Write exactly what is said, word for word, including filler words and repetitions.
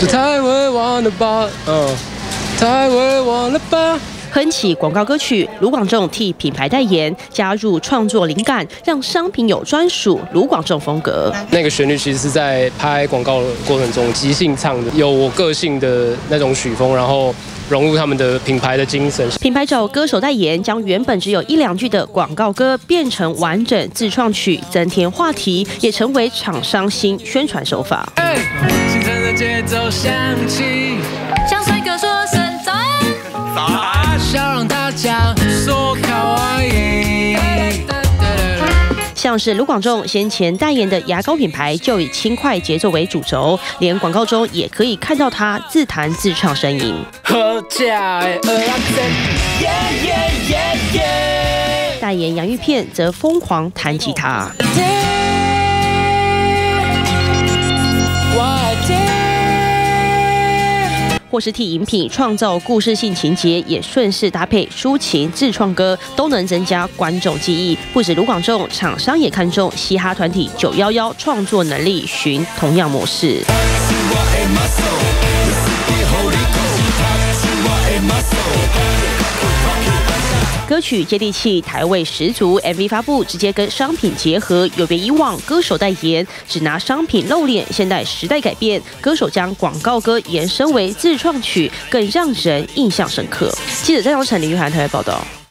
这太会玩了吧，嗯，太会玩了吧。 哼起广告歌曲，卢广仲替品牌代言，加入创作灵感，让商品有专属卢广仲风格。 那个旋律其实是在拍广告的过程中即兴唱的，有我个性的那种曲风，然后融入他们的品牌的精神。 品牌找歌手代言，将原本只有一两句的广告歌变成完整自创曲，增添话题，也成为厂商新宣传手法。 清晨的节奏响起， 向帅哥说声早安， 笑让大家说卡哇伊。 像是卢广仲先前代言的牙膏品牌，就以轻快节奏为主轴，连广告中也可以看到他自弹自唱呻吟。代言洋芋片则疯狂弹吉他。或是替饮品创造故事性情节，也顺势搭配抒情自创歌，都能增加观众记忆。不止卢广仲，厂商也看中嘻哈团体九一一创作能力，循同样模式。歌曲接地气，台味十足 ，M V 发布直接跟商品结合，有别以往歌手代言只拿商品露脸。现在时代改变，歌手将广告歌延伸为自创曲，更让人印象深刻。记者张阳成、林玉涵台湾报道。